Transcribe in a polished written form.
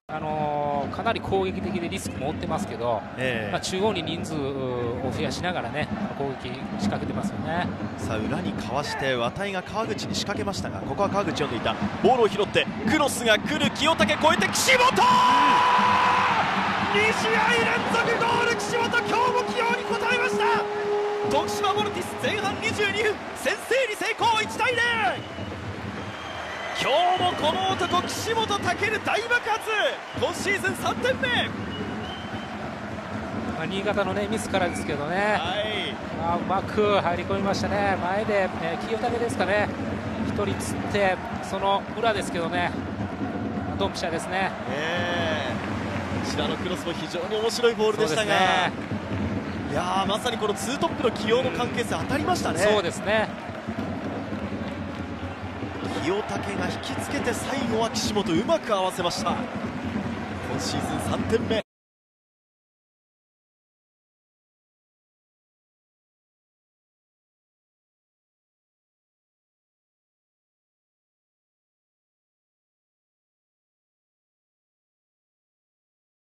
かなり攻撃的でリスクも負ってますけど、中央に人数を増やしながらね攻撃仕掛けてますよね。 さあ裏にかわして綿井が川口に仕掛けましたが、ここは川口を抜いたボールを拾ってクロスが来る、清武越えて岸本、2試合連続ゴール、岸本今日も起用に応えました。徳島ヴォルティス前半22分先制に成功、1対0。今日もこの男岸本武大爆発、今シーズン3点目。 新潟の、ミスからですけどね、うまく入り込みましたね。前で、清武ですかね、1人つってその裏ですけどね、ドンピシャですね。 こちらのクロスも非常に面白いボールでしたが、いやまさにこのツートップの起用の関係性当たりましたね。 そうですね。 清武が引きつけて最後は岸本うまく合わせました。今シーズン3点目。